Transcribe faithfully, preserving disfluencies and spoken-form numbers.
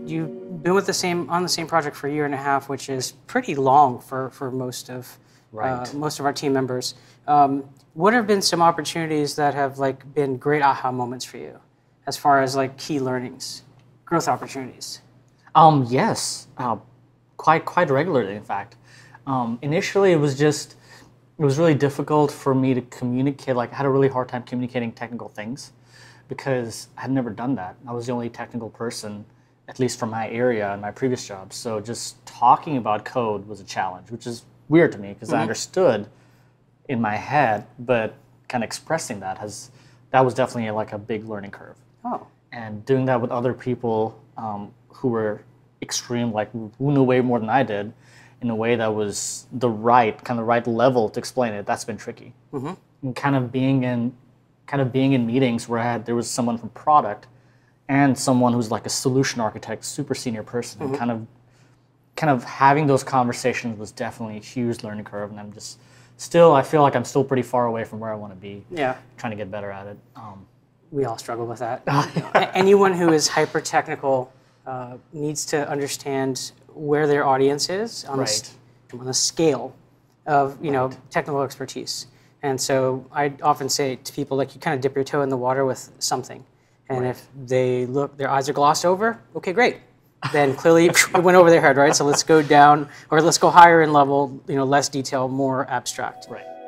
you've been with the same on the same project for a year and a half, which is pretty long for for most of right. uh, most of our team members. Um, what have been some opportunities that have like been great aha moments for you, as far as like key learnings, growth opportunities? Um, yes, uh, quite quite regularly, in fact. Um, initially, it was just it was really difficult for me to communicate. Like, I had a really hard time communicating technical things because I had never done that. I was the only technical person, at least from my area in my previous job. So just talking about code was a challenge, which is weird to me because mm-hmm. I understood in my head, but kind of expressing that has that was definitely like a big learning curve. Oh. And doing that with other people um, who were extreme, like who knew way more than I did, in a way that was the right kind of right level to explain it. That's been tricky. Mm-hmm. And kind of being in kind of being in meetings where I had there was someone from product and someone who's like a solution architect, super senior person, mm-hmm. and kind of kind of having those conversations was definitely a huge learning curve. And I'm just still I feel like I'm still pretty far away from where I want to be. Yeah. Trying to get better at it. Um, we all struggle with that. Anyone who is hyper technical uh, needs to understand where their audience is on, right. a, on a scale of you know right. technical expertise. And so I often say to people, like, you kind of dip your toe in the water with something, and right. if they look, their eyes are glossed over, okay, great. Then clearly it went over their head, right? So let's go down, or let's go higher in level, you know, less detail, more abstract. Right.